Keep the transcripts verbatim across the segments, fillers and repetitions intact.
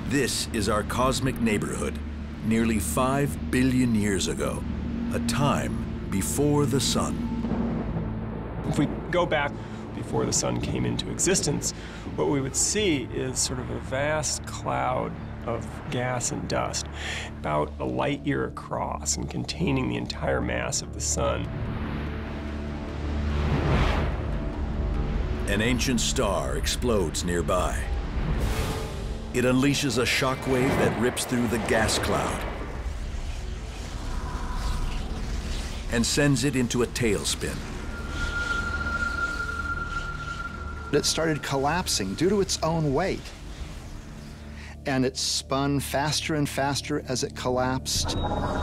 This is our cosmic neighborhood, nearly five billion years ago, a time before the sun. If we go back before the sun came into existence, what we would see is sort of a vast cloud of gas and dust, about a light year across and containing the entire mass of the sun. An ancient star explodes nearby. It unleashes a shockwave that rips through the gas cloud and sends it into a tailspin. It started collapsing due to its own weight. And it spun faster and faster as it collapsed.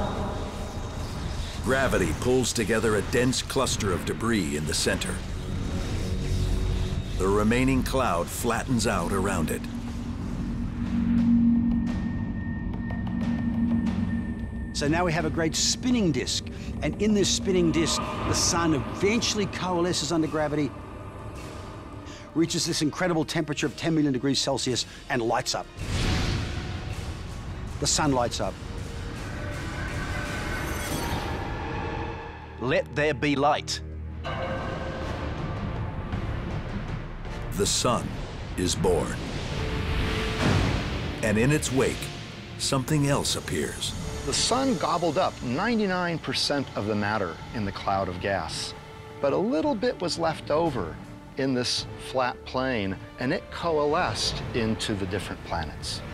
Gravity pulls together a dense cluster of debris in the center. The remaining cloud flattens out around it. So now we have a great spinning disk, and in this spinning disk, the sun eventually coalesces under gravity, reaches this incredible temperature of ten million degrees Celsius, and lights up. The sun lights up. Let there be light. The sun is born. And in its wake, something else appears. The sun gobbled up ninety-nine percent of the matter in the cloud of gas, but a little bit was left over in this flat plane, and it coalesced into the different planets.